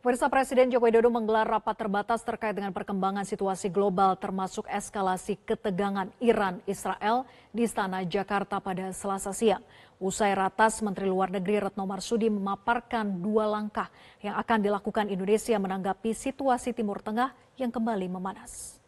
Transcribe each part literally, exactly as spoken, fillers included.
Pemirsa, Presiden Joko Widodo menggelar rapat terbatas terkait dengan perkembangan situasi global termasuk eskalasi ketegangan Iran-Israel di Istana Jakarta pada Selasa siang. Usai ratas, Menteri Luar Negeri Retno Marsudi memaparkan dua langkah yang akan dilakukan Indonesia menanggapi situasi Timur Tengah yang kembali memanas.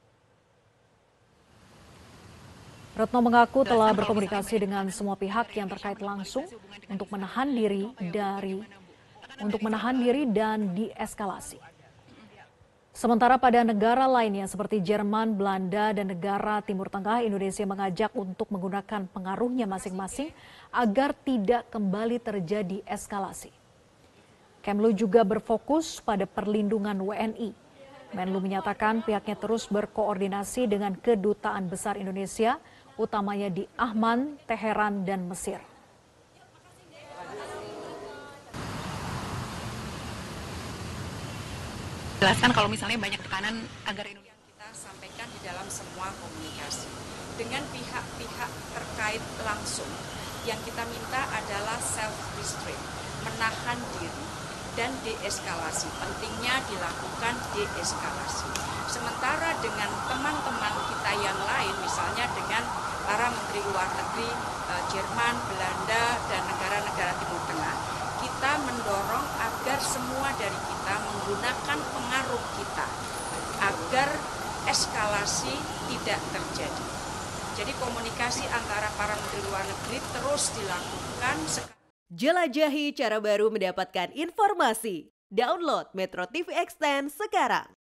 Retno mengaku telah berkomunikasi dengan semua pihak yang terkait langsung untuk menahan diri dari untuk menahan diri dan dieskalasi. Sementara pada negara lainnya seperti Jerman, Belanda, dan negara Timur Tengah, Indonesia mengajak untuk menggunakan pengaruhnya masing-masing agar tidak kembali terjadi eskalasi. Kemlu juga berfokus pada perlindungan W N I. Menlu menyatakan pihaknya terus berkoordinasi dengan kedutaan besar Indonesia, utamanya di Amman, Teheran, dan Mesir. Jelaskan kalau misalnya banyak tekanan agar Indonesia kita sampaikan di dalam semua komunikasi dengan pihak-pihak terkait langsung yang kita minta adalah self restraint, menahan diri dan deeskalasi. Pentingnya dilakukan deeskalasi. Sementara dengan teman-teman kita yang lain, misalnya dengan para menteri luar negeri eh, Jerman, Belanda, dan negara-negara Timur Tengah, kita mendorong agar semua dari kita menggunakan pengaruh kita agar eskalasi tidak terjadi. Jadi komunikasi antara para menteri luar negeri terus dilakukan. Jelajahi cara baru mendapatkan informasi. Download Metro T V Extend sekarang.